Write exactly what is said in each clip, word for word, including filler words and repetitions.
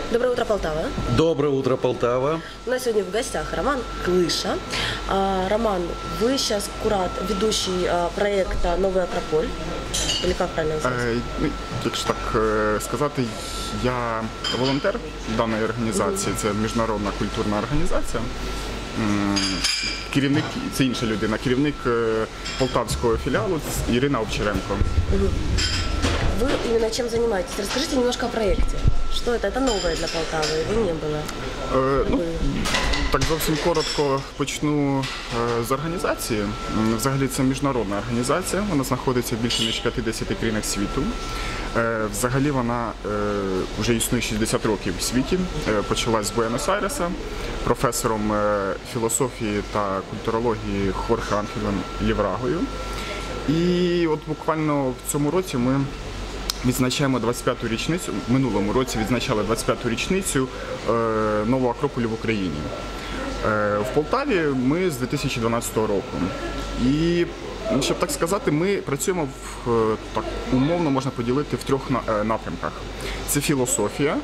Доброе утро, Полтава. Доброе утро, Полтава. У нас сегодня в гостях Роман Клыша. А, Роман, вы сейчас курат, ведущий а, проекта «Новый Акрополь». Или как правильно називається? Е, ну, якщо так е, сказати, я волонтер даної організації, це міжнародна культурна організація. М, Керівник, це інша людина, керівник е, полтавського філіалу Ірина Овчаренко. Вы именно чем занимаетесь? Расскажите немножко о проекте. Что это? Это новое для Полтавы, его не было. Е, ну, так зовсім коротко почну е, з організації. М, Взагалі це міжнародна організація, вона знаходиться в більше ніж п'ятдесяти країнах світу. Е, Взагалі вона е, вже існує шістдесят років в світі. Е, Почалась з Буенос-Айреса професором е, філософії та культурології Хорхе Анхелем Ліврагою. І от буквально в цьому році ми відзначаємо двадцять п'яту річницю, в минулому році відзначали двадцять п'яту річницю е, нового Акрополю в Україні. Е, в Полтаві ми з дві тисячі дванадцятого року. І, щоб так сказати, ми працюємо в, е, так умовно можна поділити в трьох на- е, напрямках. Це філософія,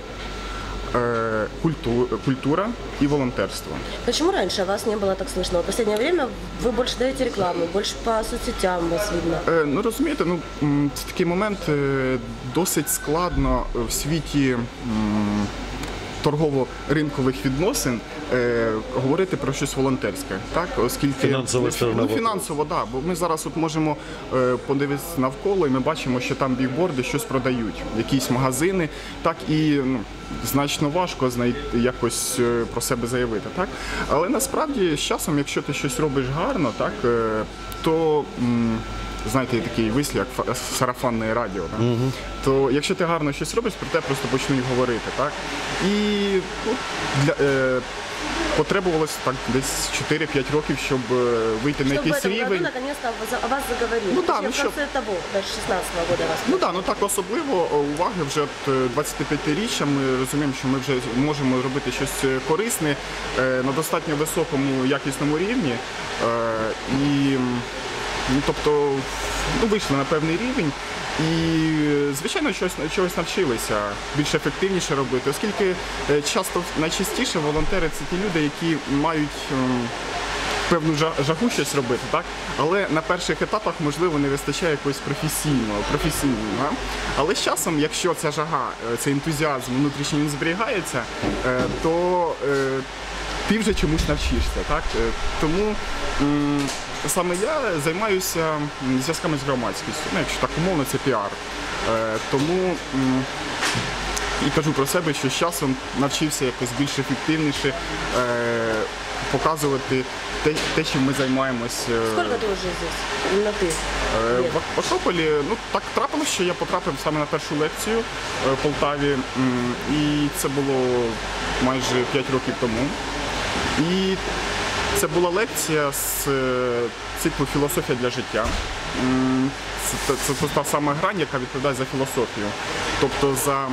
е, культу- культура і волонтерство. Почему раньше вас не было так слышно? В последнее время вы больше даете рекламу, больше по соцсетям вас видно. Е, Ну розумієте, ну м, це такий момент е, досить складно в світі м, торгово-ринкових відносин е, говорити про щось волонтерське, так, оскільки Фінансова сторона ну, вопросу. фінансово, да, бо ми зараз от можемо е, подивитися навколо, і ми бачимо, що там бігборди щось продають, якісь магазини, так і ну, значно важко знайти якось е, про себе заявити, так. Але насправді з часом, якщо ти щось робиш гарно, так, е, то м, знаєте, є такий вислів, як фа- сарафанне радіо. Так? Uh-huh. То якщо ти гарно щось робиш, про те просто почнуть говорити. Так? І ну, для, е, потребувалось так, десь чотири-п'ять років, щоб е, вийти на Чтобы в якийсь этом году рівень. наконец-то о вас заговорили. Ну да, Точнее, ну в що- конце того, даже шестнадцатого года вас. Ну так, ну так особливо е, уваги вже от е, двадцятип'ятиріччя ми розуміємо, що ми вже можемо робити щось е, корисне е, на достатньо високому якісному рівні. Е, І м, ну, тобто ну, вийшли на певний рівень. І, звичайно, щось, чогось навчилися більш ефективніше робити, оскільки е, часто найчастіше волонтери це ті люди, які мають ем, певну жа- жагу щось робити, так? Але на перших етапах, можливо, не вистачає якогось професійного, професійного. Але з часом, якщо ця жага, е, цей ентузіазм внутрішній він зберігається, е, то е, ти вже чомусь навчишся, так? Е, Тому м, саме я займаюся м, зв'язками з громадськістю, ну, якщо так умовно, це піар. Е, Тому м, і кажу про себе, що з часом навчився якось більш ефективніше е, показувати те, те, чим ми займаємось. е, Сколько ты уже здесь? Именно ты? е, лет? В в Акрополі. Ну так трапилось, що я потрапив саме на першу лекцію е, в Полтаві, м, і це було майже п'ять років тому. І це була лекція з е, циклу «Філософія для життя». М, Це, це, це та сама грань, яка відповідає за філософію. Тобто за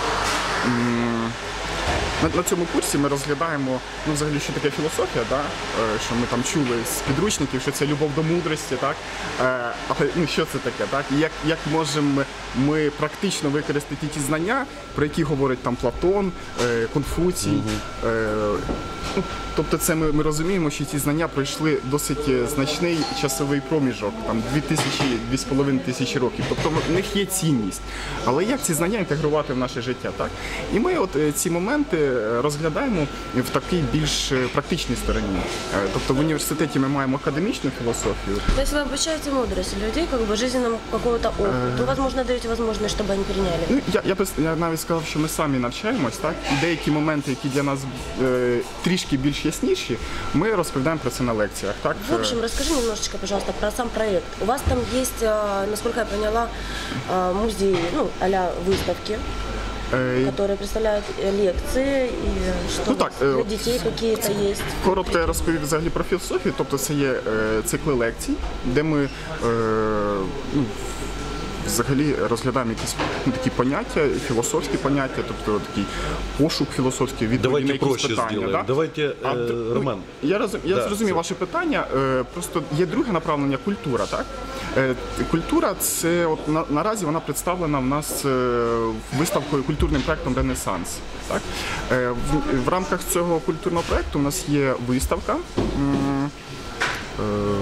м, на, на цьому курсі ми розглядаємо, ну, взагалі, що таке філософія, да? Е, що ми там чули з підручників, що це любов до мудрості, так? Е, але ну, що це таке, так? І як, як можемо ми практично використати ті знання, про які говорить там Платон, е, Конфуцій. Е, ну, тобто це ми, ми розуміємо, що ці знання пройшли досить е, значний часовий проміжок, там дві тисячі, дві з половиною тисячі років. Тобто в них є цінність. Але як ці знання інтегрувати в наше життя, так? І ми от е, ці моменти розглядаємо в такій більш е, практичній стороні. Е, Тобто в університеті ми маємо академічну філософію. То есть вы обучаете мудрость людей, как бы жизненному какого-то опыту. Возможно, даете возможность, чтобы они переняли. Ну, я, я, б- я навіть сказав, що ми самі навчаємось, так? І деякі моменти, які для нас е, трішки більш ясніші, ми розповідаємо про це на лекціях. Так? В общем, расскажи немножечко, пожалуйста, про сам проект. У вас там есть, э, насколько я поняла, э, музей, ну, а-ля выставки, Е, которые представляют э, лекции, и что Ну у так, вас э, для детей какие-то есть. Коротко я розповів взагалі про філософію, тобто це є е, цикли лекцій, де ми е, ну, взагалі розглядаємо якісь ну, такі поняття, філософські поняття, тобто такий пошук філософський, відповіді Давайте на якісь проще питання. сделаем. Да? Давайте, А, э, ну, Роман. Я, роз, я Да, зрозумів це- ваше питання. Е, Просто є друге направлення культура. Так? Е, Культура це от на, наразі вона представлена в нас е, виставкою культурним проектом Ренесанс. Так? Е, В, в рамках цього культурного проекту у нас є виставка. м, е,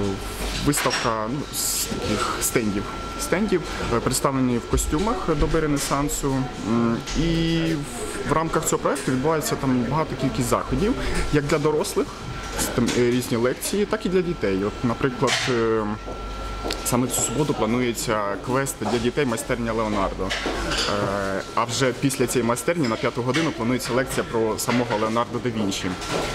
Виставка ну, з таких стендів. Стендів е, представлені в костюмах доби Ренесансу. М, І в- в рамках цього проекту відбувається там багато кількість заходів, як для дорослих, там е, різні лекції, так і для дітей. От, наприклад, е, саме в цю суботу планується квест для дітей майстерня Леонардо. Е, А вже після цієї майстерні на п'яту годину планується лекція про самого Леонардо да Вінчі.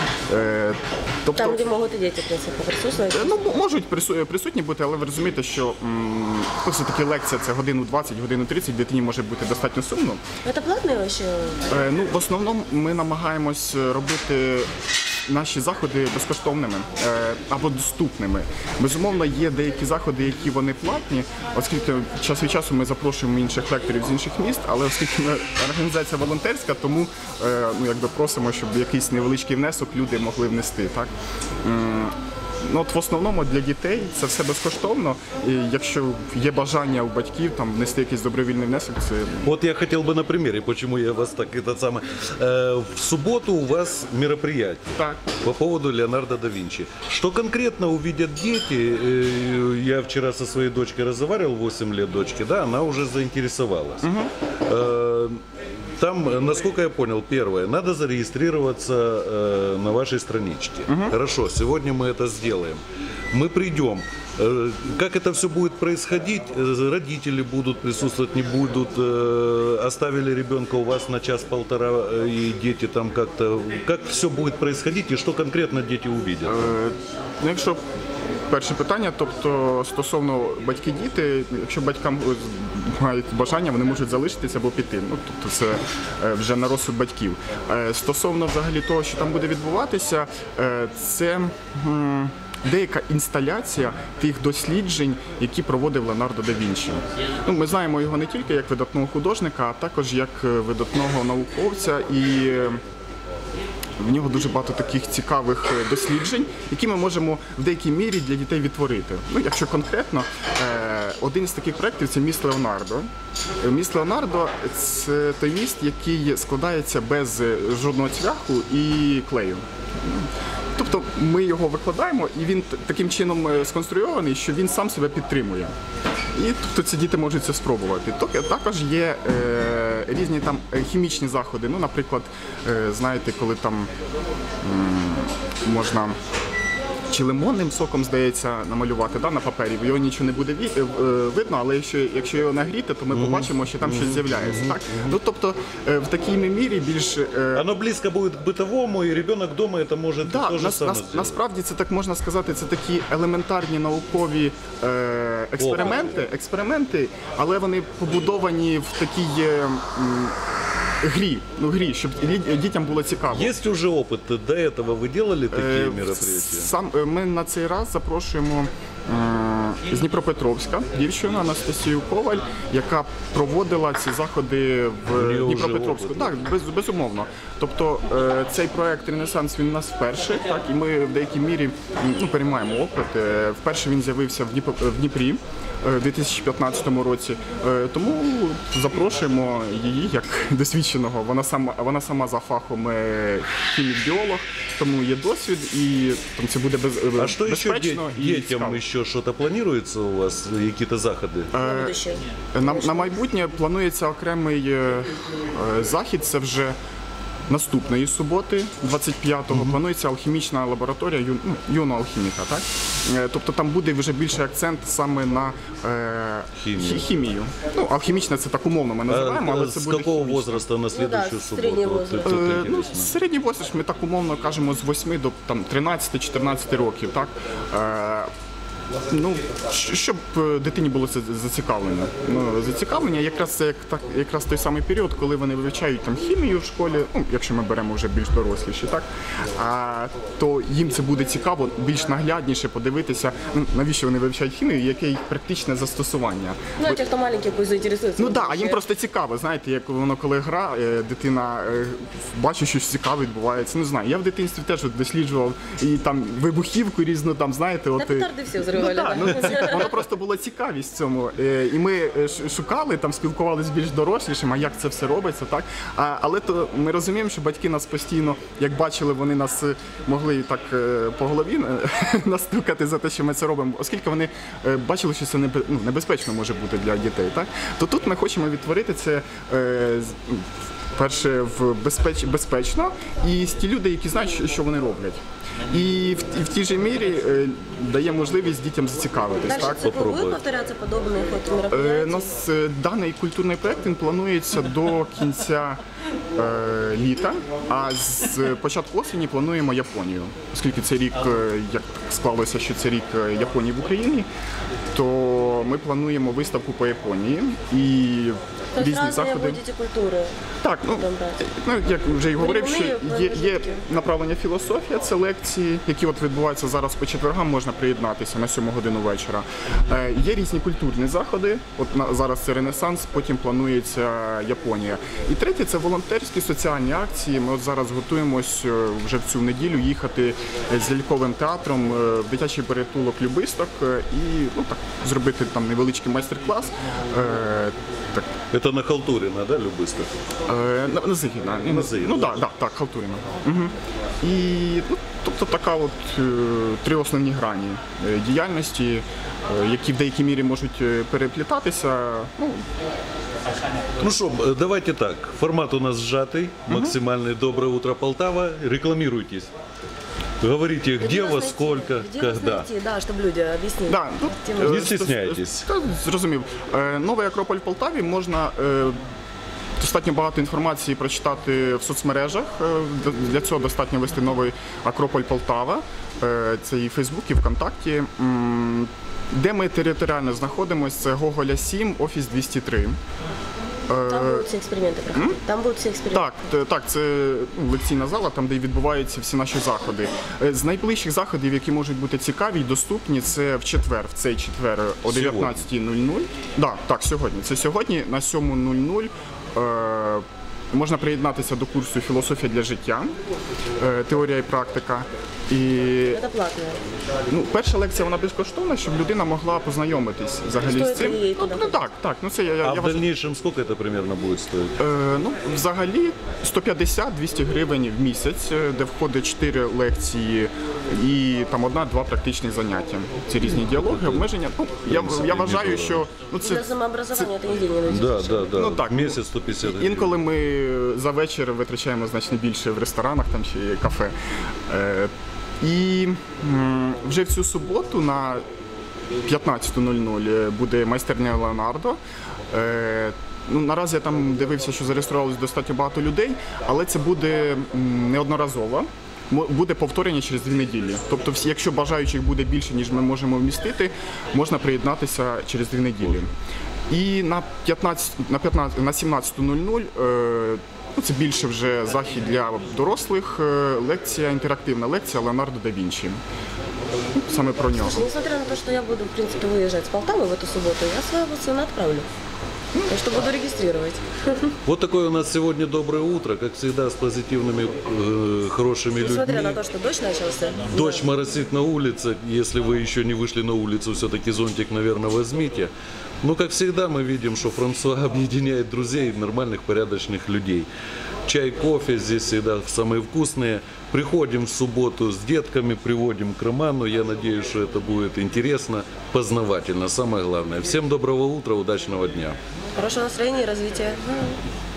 Е, Тобто, Там, где могут и дети, в принципе, присутствовать. ну, м- можуть прису- присутні бути, але ви розумієте, що м, ну, все-таки лекція це годину двадцять, годину тридцять, дитині може бути достатньо сумно. Это платные вообще? Е, Ну, в основному ми намагаємось робити наші заходи безкоштовними е, або доступними. Безумовно, є деякі заходи, які вони платні, оскільки час від часу ми запрошуємо інших лекторів з інших міст, але оскільки ми організація волонтерська, тому е, ну, якби просимо, щоб якийсь невеличкий внесок люди могли внести. Так? М, Ну, от в основному для дітей це все безкоштовно. І якщо є бажання у батьків там внести якийсь добровільний внесок, це Вот я хотел бы на примере, почему я вас так этот самый. Э, В субботу у вас мероприятие так. по поводу Леонардо да Винчи. Что конкретно увидят дети? Э, Я вчера со своей дочкой разговаривал, восемь лет дочке, да, она уже заинтересовалась. Э, Там, насколько я понял, первое, надо зарегистрироваться э, на вашей страничке. Хорошо, сегодня мы это сделаем. Мы придем. Э, Как это все будет происходить? Э, Родители будут присутствовать, не будут. Э, Оставили ребенка у вас на час-полтора, э, и дети там как-то... Как все будет происходить и что конкретно дети увидят? Е, Ну, якщо перше питання, тобто стосовно батьки-діти, якщо батькам мають бажання, вони можуть залишитися або піти. Ну, тобто це е, вже на розсуд батьків. Е, Стосовно взагалі того, що там буде відбуватися, е, це м, деяка інсталяція тих досліджень, які проводив Леонардо да Вінчі. Ну, ми знаємо його не тільки як видатного художника, а також як е, видатного науковця і е, в нього дуже багато таких цікавих е, досліджень, які ми можемо в деякій мірі для дітей відтворити. Ну, якщо конкретно, е, один з таких проєктів – це міст Леонардо. Е, Міст Леонардо – це той міст, який складається без е, жодного цвяху і клею. Тобто ми його викладаємо, і він т- таким чином е, сконструйований, що він сам себе підтримує. І тобто ці діти можуть це спробувати. Ток- Також є е, різні там е, хімічні заходи. Ну, наприклад, е, знаєте, коли там м, можна чи лимонним соком, здається, намалювати да, на папері, його нічого не буде ві- е, е, видно, але якщо, якщо його нагріти, то ми побачимо, що там щось з'являється. Так? Ну, тобто е, в такій мірі більш е, Оно близко будет к бытовому, и ребенок дома это может Да, тоже нас, самое нас, сделать. насправді це так можна сказати, це такі елементарні наукові е, експерименти, експерименти, але вони побудовані в такій е, м, грі, ну грі, щоб лі- дітям було цікаво. Есть уже опыт? До этого вы делали такие Е, мероприятия? Сам е, ми на цей раз запрошуємо е, з Дніпропетровська дівчину Анастасію Коваль, яка проводила ці заходи в неї вже Дніпропетровську. опит, Так, без, безумовно. Тобто е, цей проект Ренесанс він у нас вперше, так і ми в деякій мірі м, ну, переймаємо опит. Е, Вперше він з'явився в Дніпро- в Дніпрі. е, в дві тисячі п'ятнадцятому році, Е, тому запрошуємо її як досвідченого. Вона сама вона сама за фахом е, хімік-біолог, тому є досвід і там це буде без, А что еще безпечно і детям цікаво. еще что-то планируется у вас, какие-то заходы? На будущее. На, на майбутнє планується окремий е, е, захід. Це вже наступної суботи, двадцять п'ятого, планується алхімічна лабораторія ю, ну, юного алхіміка. Так? Е, Тобто там буде вже більший акцент саме на е, Хімію. хі- хімію. Ну, алхімічна це так умовно ми А, називаємо, але с це буде какого хімічна. возраста на следующую да, средний субботу? Вот возраст. это Е, Ну, интересно. середній возраст ми так умовно кажемо з восьми до там, тринадцяти-чотирнадцяти років. Так? Е, Ну, щ- щоб е, дитині було це зацікавлення. Ну, зацікавлення якраз це як так, якраз той самий період, коли вони вивчають там хімію в школі, ну, якщо ми беремо вже більш доросліші, так, а, то їм це буде цікаво, більш наглядніше подивитися, ну, навіщо вони вивчають хімію, яке їх практичне застосування. Ну, а те, хто маленький, пусть заінтересується. Ну так, а їм просто цікаво, знаєте, як воно коли гра, е, дитина е, бачить, що щось цікаве відбувається. Не знаю. Я в дитинстві теж от досліджував і там вибухівку різну, там знаєте, На от. е, петарди всі взривали, Ну, да. так, ну, ці- воно просто була цікавість в цьому. Е, І ми е, ш- шукали, там спілкувалися з більш дорослішим, а як це все робиться, так? А, але то ми розуміємо, що батьки нас постійно, як бачили, вони нас е, могли так е, по голові е, настукати за те, що ми це робимо, оскільки вони е, бачили, що це небе- ну, небезпечно може бути для дітей, так? То тут ми хочемо відтворити це е, з- перше в безпеч, безпечно і з ті люди, які знають, що- що вони роблять. І в, і в тій же мірі е, дає можливість дітям зацікавитись. Дальше Так? цикл будет попробуй. повторяться подобные Е, мероприятия? У нас е, даний культурний проект він планується до кінця е, літа, а з початку осені плануємо Японію. Оскільки це рік, е, як склалося, що це рік е, Японії в Україні, то ми плануємо виставку по Японії і То есть різні разные заходи. будете культуры. Так, ну, Там брати. ну як вже й говорив, що Рівні є, є проміжутки. направлення філософія, це лекції, які от відбуваються зараз по четвергам, можна приєднатися на сьому годину вечора. Е, є різні культурні заходи, от на, зараз це Ренесанс, потім планується Японія. І третє це волонтерські соціальні акції. Ми от зараз готуємось е, вже в цю неділю їхати з ляльковим театром е, в дитячий перетулок Любисток е, і ну, так, зробити там невеличкий майстер-клас. Е, так, Это на Халтурина, да, Любысток? Е, на, на Зигіна. На Зигіна. Ну так, да, да, так, Халтуріна. Угу. І ну, тобто така от е, три основні грані е, діяльності, е, які в деякій мірі можуть е, переплітатися. Ну, Ну что, э, давайте так. Формат у нас сжатый, максимальный. Доброе утро, Полтава. Рекламируйтесь. Говорите, где вас вас, найти? сколько, Где вас когда. найти, да, чтобы люди объяснили. да, ну, Тему. е, Не стесняйтесь. Та, зрозумів. Е, Новий Акрополь в Полтаві можна е, достатньо багато інформації прочитати в соцмережах. Е, д- Для цього достатньо вести новий Акрополь Полтава. Е, Це і Фейсбук, і ВКонтакті. М, Де ми територіально знаходимося, це Гоголя сім, офіс двісті три. Там будут все эксперименты проходить. Там будут все эксперименты. Так, т- так, це ну, лекційна зала, там, де відбуваються всі наші заходи. Е, З найближчих заходів, які можуть бути цікаві й доступні, це в четвер, в цей четвер о дев'ятнадцятій нуль нуль. Да, так, сьогодні. Це сьогодні на сьому нуль нуль. Е, можна приєднатися до курсу «Філософія для життя», е, теорія і практика. І Это платное. ну, перша лекція вона безкоштовна, щоб людина могла познайомитись взагалі Стоїть з цим. ли їй Ну, туди ну так, так. Ну це я, я, А я в вважаю- дальнейшем сколько это примерно будет стоить? Е, ну, взагалі сто п'ятдесят - двісті гривень в місяць, е, де входить чотири лекції і там одна-два практичні заняття. Це різні діалоги, обмеження. Ну, я, принципі, я вважаю, недорого. що ну, Для це самообразования это нигде не найдете. Да, да, да. Ну, так. Месяц сто пятьдесят гривен. інколи ми за вечір витрачаємо значно більше в ресторанах там чи кафе. Е, і м, вже в цю суботу на п'ятнадцята нуль нуль буде майстерня Леонардо. Е, Ну, наразі я там дивився, що зареєструвалось достатньо багато людей, але це буде м, неодноразово. Мо- Буде повторення через дві неділі. Тобто, всі, якщо бажаючих буде більше, ніж ми можемо вмістити, можна приєднатися через дві неділі. І на п'ятнадцять, на п'ятнадцять, на сімнадцята нуль нуль е, ну, це більше вже захід для дорослих. е, Лекція, інтерактивна лекція Леонардо да Вінчі. Ну, Саме про нього. Слушай, несмотря на то, что я буду, в принципе, выезжать с Полтавы в эту субботу, я своего сына отправлю. Так что буду регистрировать. Вот такое у нас сегодня доброе утро, как всегда, с позитивными, э, хорошими Несмотря людьми. на то, что дождь начался. Дождь моросит на улице. Если вы еще не вышли на улицу, все-таки зонтик, наверное, возьмите. Но, как всегда, мы видим, что Франсуа объединяет друзей, нормальных, порядочных людей. Чай, кофе здесь всегда самые вкусные. Приходим в субботу с детками, приводим к роману. Я надеюсь, что это будет интересно, познавательно. Самое главное. Всем доброго утра, удачного дня. Хорошего настроения и развития.